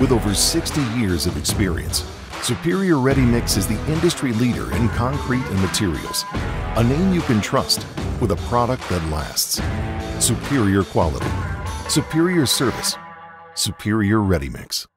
With over 60 years of experience, Superior Ready Mix is the industry leader in concrete and materials. A name you can trust with a product that lasts. Superior quality, superior service, Superior Ready Mix.